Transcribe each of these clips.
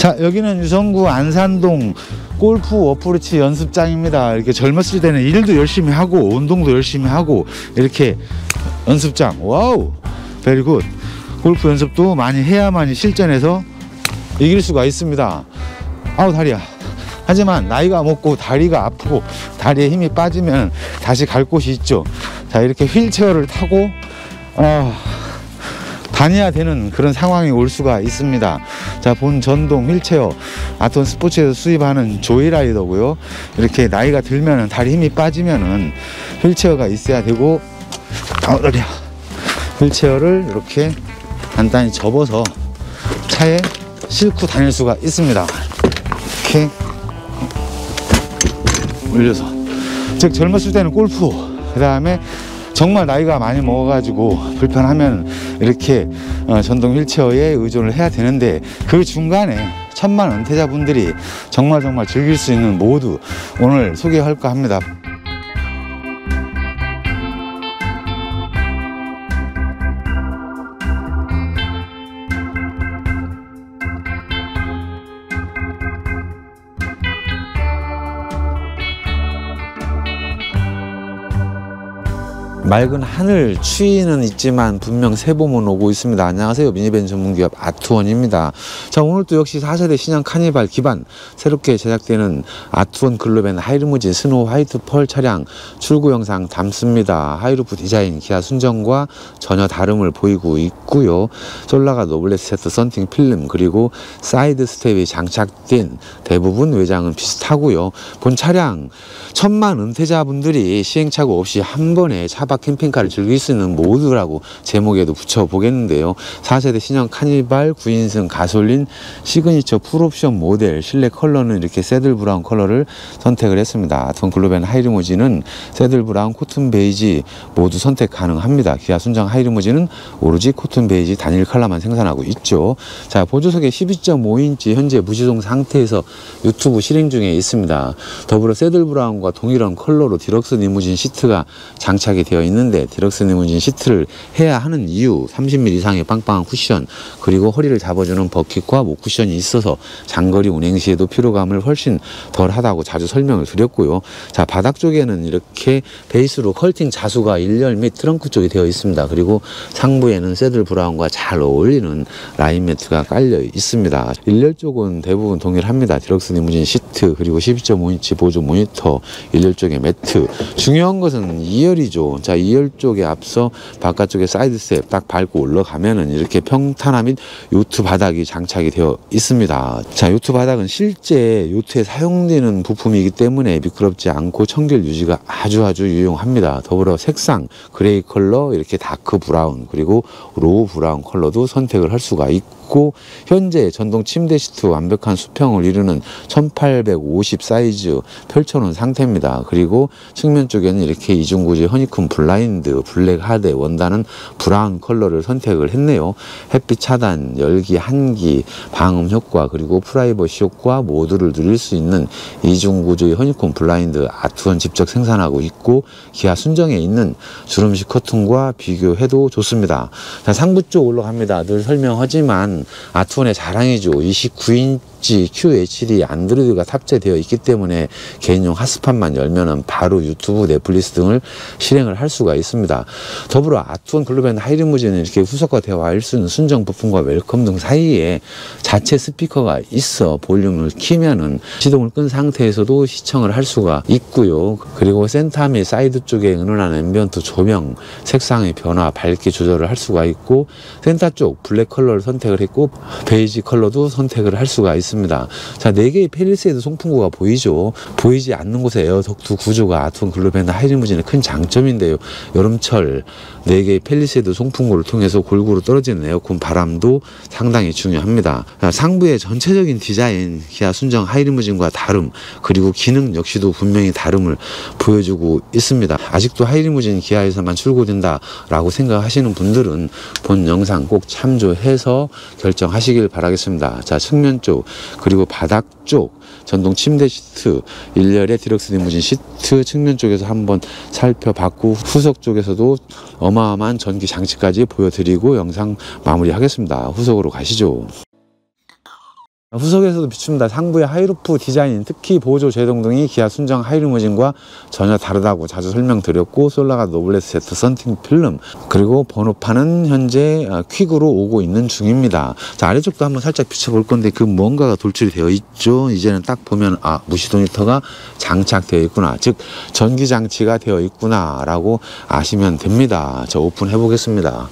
자, 여기는 유성구 안산동 골프 어프로치 연습장입니다. 이렇게 젊었을 때는 일도 열심히 하고 운동도 열심히 하고 이렇게 연습장, 와우, 베리 굿. 골프 연습도 많이 해야만이 실전에서 이길 수가 있습니다. 아우 다리야. 하지만 나이가 먹고 다리가 아프고 다리에 힘이 빠지면 다시 갈 곳이 있죠. 자, 이렇게 휠체어를 타고 다녀야 되는 그런 상황이 올 수가 있습니다. 자, 본 전동 휠체어 아트원 스포츠에서 수입하는 조이라이더고요. 이렇게 나이가 들면은 다리 힘이 빠지면은 휠체어가 있어야 되고, 휠체어를 이렇게 간단히 접어서 차에 싣고 다닐 수가 있습니다. 이렇게 올려서, 즉 젊었을 때는 골프, 그 다음에 정말 나이가 많이 먹어가지고 불편하면 이렇게 전동 휠체어에 의존을 해야 되는데, 그 중간에 천만 은퇴자분들이 정말 즐길 수 있는 모드 오늘 소개할까 합니다. 맑은 하늘, 추위는 있지만 분명 새봄은 오고 있습니다. 안녕하세요. 미니밴 전문기업 아트원입니다. 자, 오늘 또 역시 4세대 신형 카니발 기반 새롭게 제작되는 아트원 글로벤 하이루무진 스노우 화이트 펄 차량 출고 영상 담습니다. 하이루프 디자인 기아 순정과 전혀 다름을 보이고 있고요. 솔라가 노블레스 세트 썬팅 필름, 그리고 사이드 스텝이 장착된 대부분 외장은 비슷하고요. 본 차량 천만 은퇴자분들이 시행착오 없이 한 번에 차박 캠핑카를 즐길 수 있는 모드라고 제목에도 붙여보겠는데요. 4세대 신형 카니발 9인승 가솔린 시그니처 풀옵션 모델, 실내 컬러는 이렇게 새들 브라운 컬러를 선택을 했습니다. 아트원 글로벤 하이루무진은 새들 브라운, 코튼 베이지 모두 선택 가능합니다. 기아 순정 하이루무진은 오로지 코튼 베이지 단일 컬러만 생산하고 있죠. 자, 보조석에 12.5인치 현재 무시동 상태에서 유튜브 실행 중에 있습니다. 더불어 새들 브라운과 동일한 컬러로 디럭스 리무진 시트가 장착이 되어 있는데, 디럭스 리무진 시트를 해야 하는 이유, 30mm 이상의 빵빵한 쿠션, 그리고 허리를 잡아주는 버킷과 목 쿠션이 있어서 장거리 운행 시에도 피로감을 훨씬 덜 하다고 자주 설명을 드렸고요. 자, 바닥 쪽에는 이렇게 베이스로 컬팅 자수가 일렬 및 트렁크 쪽이 되어 있습니다. 그리고 상부에는 새들 브라운과 잘 어울리는 라인 매트가 깔려 있습니다. 일렬 쪽은 대부분 동일합니다. 디럭스 리무진 시트, 그리고 12.5인치 보조 모니터, 일렬 쪽에 매트. 중요한 것은 2열이죠. 자, 2열 쪽에 앞서 바깥쪽에 사이드 스텝 딱 밟고 올라가면은 이렇게 평탄화 및 요트 바닥이 장착이 되어 있습니다. 자, 요트 바닥은 실제 요트에 사용되는 부품이기 때문에 미끄럽지 않고 청결 유지가 아주 유용합니다. 더불어 색상 그레이 컬러, 이렇게 다크 브라운, 그리고 로우 브라운 컬러도 선택을 할 수가 있고, 현재 전동 침대 시트 완벽한 수평을 이루는 1850 사이즈 펼쳐놓은 상태입니다. 그리고 측면 쪽에는 이렇게 이중구조 허니콤 블라인드, 블랙 하드 원단은 브라운 컬러를 선택을 했네요. 햇빛 차단, 열기, 한기, 방음 효과, 그리고 프라이버시 효과 모두를 누릴 수 있는 이중구조의 허니콤 블라인드 아트원 직접 생산하고 있고, 기아 순정에 있는 주름식 커튼과 비교해도 좋습니다. 자, 상부 쪽 올라갑니다. 늘 설명하지만 아트원의 자랑이죠. 29인치 QHD 안드로이드가 탑재되어 있기 때문에 개인용 핫스팟만 열면은 바로 유튜브, 넷플릭스 등을 실행을 할 수가 있습니다. 더불어 아트원 글로벤 하이루무진은 이렇게 후석화되어 있을 수 있는 순정 부품과 웰컴 등 사이에 자체 스피커가 있어 볼륨을 키면은 시동을 끈 상태에서도 시청을 할 수가 있고요. 그리고 센터 및 사이드 쪽에 은은한 앰비언트 조명, 색상의 변화, 밝기 조절을 할 수가 있고, 센터 쪽 블랙 컬러를 선택을 했고 베이지 컬러도 선택을 할 수가 있습니다. 자, 4개의 펠리세이드 송풍구가 보이죠. 보이지 않는 곳에 에어 덕트 구조가 아트원 글로벤 하이루무진의 큰 장점인데요. 여름철 4개의 펠리세이드 송풍구를 통해서 골고루 떨어지는 에어컨 바람도 상당히 중요합니다. 자, 상부의 전체적인 디자인, 기아 순정 하이루무진과 다름, 그리고 기능 역시도 분명히 다름을 보여주고 있습니다. 아직도 하이루무진 기아에서만 출고된다 라고 생각하시는 분들은 본 영상 꼭 참조해서 결정하시길 바라겠습니다. 자, 측면 쪽, 그리고 바닥 쪽 전동 침대 시트, 일렬의 디럭스 리무진 시트 측면 쪽에서 한번 살펴봤고, 후석 쪽에서도 어마어마한 전기 장치까지 보여드리고 영상 마무리하겠습니다. 후석으로 가시죠. 후속에서도 비춥니다. 상부의 하이루프 디자인, 특히 보조 제동등이 기아 순정 하이리무진과 전혀 다르다고 자주 설명드렸고, 솔라가 노블레스 제트 썬팅 필름, 그리고 번호판은 현재 퀵으로 오고 있는 중입니다. 자, 아래쪽도 한번 살짝 비춰볼 건데 그 뭔가가 돌출이 되어 있죠. 이제는 딱 보면 무시동 히터가 장착되어 있구나, 즉 전기 장치가 되어 있구나 라고 아시면 됩니다. 자, 오픈해 보겠습니다.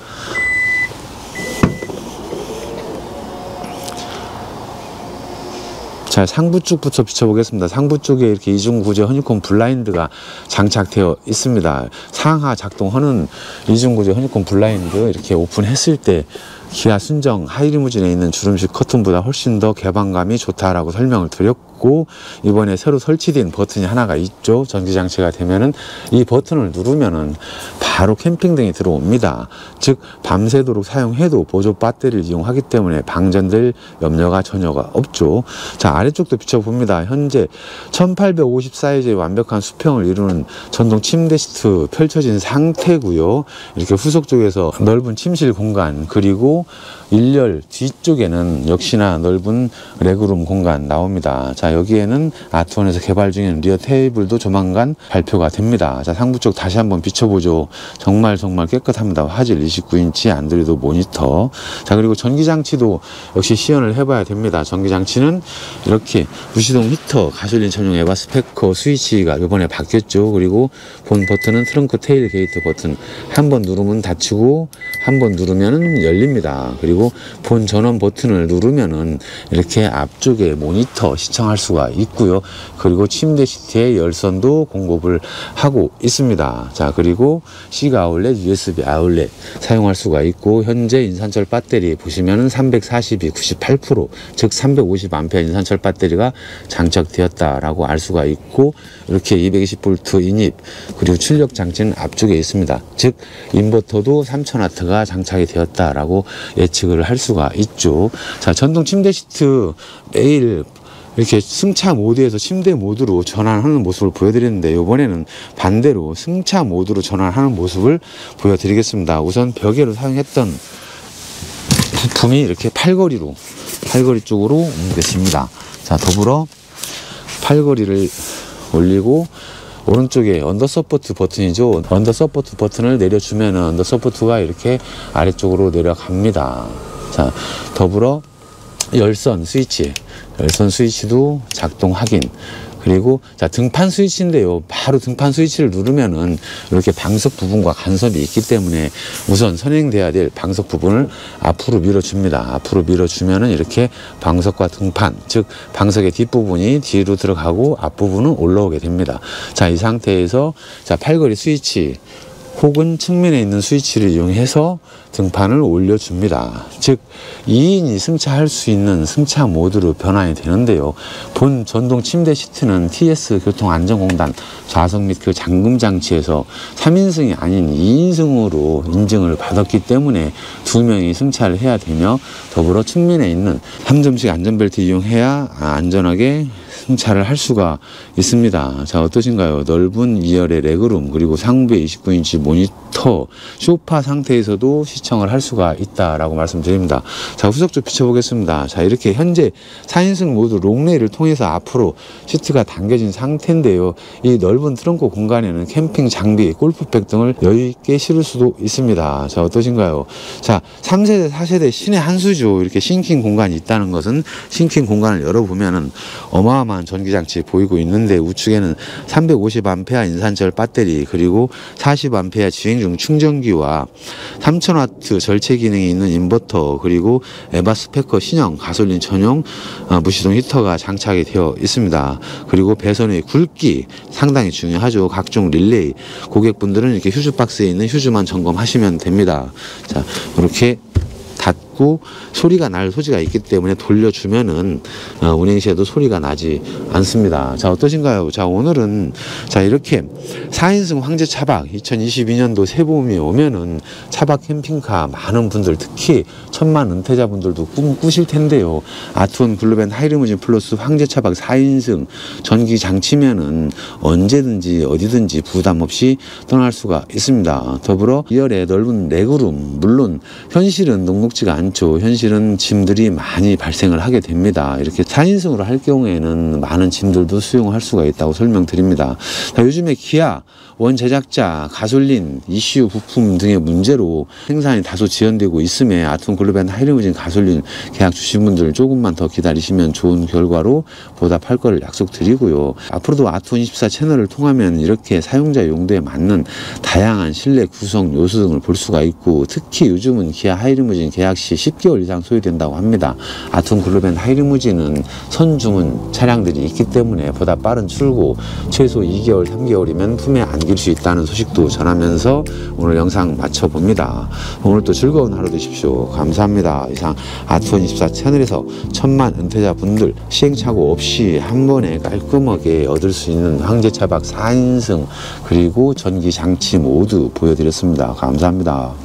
자, 상부 쪽부터 비춰보겠습니다. 상부 쪽에 이렇게 이중 구조 허니콤 블라인드가 장착되어 있습니다. 상하 작동하는 이중 구조 허니콤 블라인드, 이렇게 오픈했을 때 기아 순정 하이리무진에 있는 주름식 커튼보다 훨씬 더 개방감이 좋다라고 설명을 드렸고, 이번에 새로 설치된 버튼이 하나가 있죠. 전기장치가 되면은 이 버튼을 누르면은 바로 캠핑등이 들어옵니다. 즉 밤새도록 사용해도 보조 배터리를 이용하기 때문에 방전될 염려가 전혀가 없죠. 자, 아래쪽도 비춰봅니다. 현재 1850 사이즈의 완벽한 수평을 이루는 전동 침대 시트 펼쳐진 상태고요. 이렇게 후속 쪽에서 넓은 침실 공간, 그리고 1열 뒤쪽에는 역시나 넓은 레그룸 공간 나옵니다. 자, 여기에는 아트원에서 개발 중인 리어 테이블도 조만간 발표가 됩니다. 자, 상부 쪽 다시 한번 비춰보죠. 정말 깨끗합니다. 화질 29인치 안드로이드 모니터. 자, 그리고 전기장치도 역시 시연을 해봐야 됩니다. 전기장치는 이렇게 무시동 히터, 가솔린 전용 에바 스페커 스위치가 이번에 바뀌었죠. 그리고 본 버튼은 트렁크 테일 게이트 버튼, 한 번 누르면 닫히고 한 번 누르면 열립니다. 그리고 본 전원 버튼을 누르면은 이렇게 앞쪽에 모니터 시청할 수가 있고요. 그리고 침대 시트에 열선도 공급을 하고 있습니다. 자, 그리고 C 아울렛, USB 아울렛 사용할 수가 있고, 현재 인산철 배터리 보시면은 342 98%, 즉 350A 인산철 배터리가 장착되었다라고 알 수가 있고, 이렇게 220V 인입, 그리고 출력 장치는 앞쪽에 있습니다. 즉 인버터도 3000W가 장착이 되었다라고 예측을 할 수가 있죠. 자, 전동 침대 시트 매일 이렇게 승차 모드에서 침대 모드로 전환하는 모습을 보여드렸는데, 이번에는 반대로 승차 모드로 전환하는 모습을 보여드리겠습니다. 우선 벽에로 사용했던 부품이 이렇게 팔걸이 쪽으로 옮겼습니다. 자, 더불어 팔걸이를 올리고 오른쪽에 언더 서포트 버튼이죠. 언더 서포트 버튼을 내려주면 언더 서포트가 이렇게 아래쪽으로 내려갑니다. 자, 더불어 열선 스위치도 작동 확인. 그리고 자, 등판 스위치인데요. 바로 등판 스위치를 누르면은 이렇게 방석 부분과 간섭이 있기 때문에 우선 선행돼야 될 방석 부분을 앞으로 밀어줍니다. 앞으로 밀어주면은 이렇게 방석과 등판, 즉 방석의 뒷부분이 뒤로 들어가고 앞부분은 올라오게 됩니다. 자, 이 상태에서 자, 팔걸이 스위치 혹은 측면에 있는 스위치를 이용해서 등판을 올려줍니다. 즉 2인이 승차할 수 있는 승차 모드로 변환이 되는데요. 본 전동 침대 시트는 TS 교통안전공단 좌석 및 그 잠금 장치에서 3인승이 아닌 2인승으로 인증을 받았기 때문에 2명이 승차를 해야 되며, 더불어 측면에 있는 3점식 안전벨트 이용해야 안전하게 승차를 할 수가 있습니다. 자, 어떠신가요? 넓은 2열의 레그룸, 그리고 상부에 29인치 모니터, 소파 상태에서도 시청을 할 수가 있다라고 말씀드립니다. 자, 후속 좀 비춰보겠습니다. 자, 이렇게 현재 4인승 모두 롱레일을 통해서 앞으로 시트가 당겨진 상태인데요. 이 넓은 트렁크 공간에는 캠핑 장비, 골프백 등을 여유있게 실을 수도 있습니다. 자, 어떠신가요? 자, 3세대, 4세대 신의 한 수죠. 이렇게 싱킹 공간이 있다는 것은, 싱킹 공간을 열어보면은 어마어마한 전기장치 보이고 있는데, 우측에는 350A 인산철 배터리, 그리고 40A 주행 중 충전기와 3000W 절체 기능이 있는 인버터, 그리고 에바 스페커 신형 가솔린 전용 무시동 히터가 장착이 되어 있습니다. 그리고 배선의 굵기 상당히 중요하죠. 각종 릴레이, 고객분들은 이렇게 휴즈 박스에 있는 휴즈만 점검하시면 됩니다. 자, 이렇게 닫고 소리가 날 소지가 있기 때문에 돌려주면은 운행 시에도 소리가 나지 않습니다. 자, 어떠신가요? 자, 오늘은 자, 이렇게 4인승 황제 차박 2022년도 새봄이 오면은 차박 캠핑카 많은 분들, 특히 천만 은퇴자분들도 꿈꾸실 텐데요. 아트원 글로벤 하이리무진 플러스 황제 차박 4인승 전기 장치면은 언제든지 어디든지 부담 없이 떠날 수가 있습니다. 더불어 2열의 넓은 레그룸, 물론 현실은 녹록지가 않죠. 현실은 짐들이 많이 발생을 하게 됩니다. 이렇게 4인승으로 할 경우에는 많은 짐들도 수용할 수가 있다고 설명드립니다. 자, 요즘에 기아 원 제작자, 가솔린, ECU 부품 등의 문제로 생산이 다소 지연되고 있음에 아트원 글로벤 하이리무진 가솔린 계약 주신 분들 조금만 더 기다리시면 좋은 결과로 보답할 것을 약속드리고요. 앞으로도 아트원 24 채널을 통하면 이렇게 사용자 용도에 맞는 다양한 실내 구성 요소 등을 볼 수가 있고, 특히 요즘은 기아 하이리무진 계약 시 10개월 이상 소요된다고 합니다. 아트원 글로벤 하이리무진은 선주문 차량들이 있기 때문에 보다 빠른 출고, 최소 2개월, 3개월이면 품에 안길 수 있다는 소식도 전하면서 오늘 영상 마쳐봅니다. 오늘도 즐거운 하루 되십시오. 감사합니다. 이상 아트원 24 채널에서 천만 은퇴자분들 시행착오 없이 한 번에 깔끔하게 얻을 수 있는 황제차박 4인승 그리고 전기장치 모두 보여드렸습니다. 감사합니다.